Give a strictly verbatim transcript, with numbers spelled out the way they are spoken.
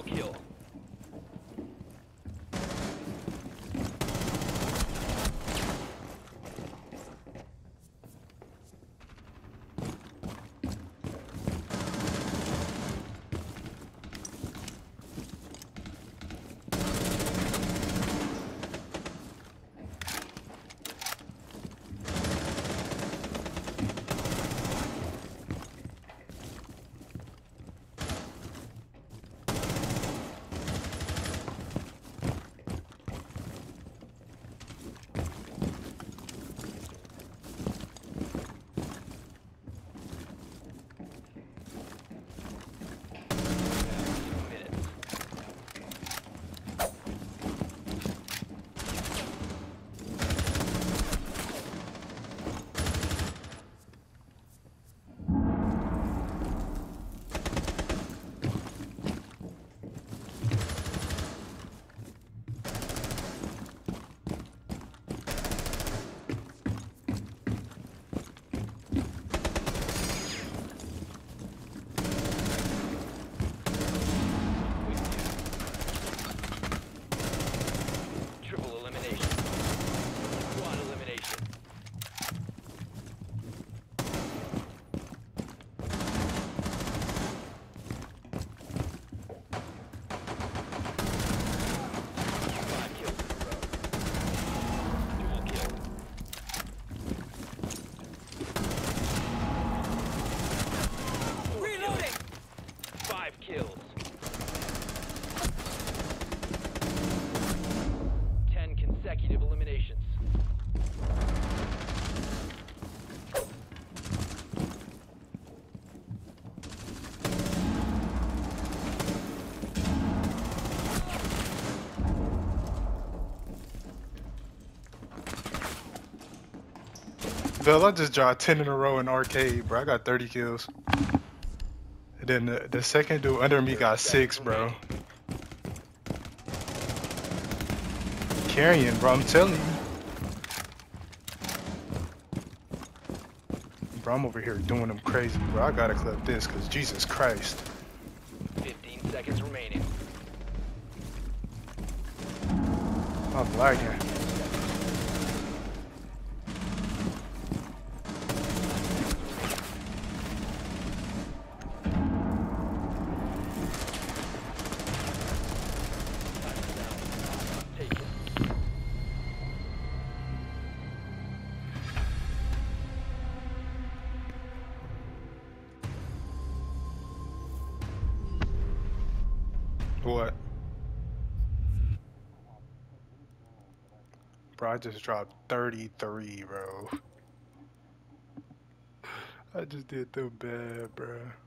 kill. Kills. Ten consecutive eliminations. Bill, I just dropped ten in a row in arcade, bro. I got thirty kills. And then the, the second dude under me got six, bro. Carrying, bro, I'm telling you. Bro, I'm over here doing them crazy, bro. I gotta clip this, cause Jesus Christ. Fifteen seconds remaining. I'm lagging. What? Bro, I just dropped thirty-three, bro. I just did them bad, bro.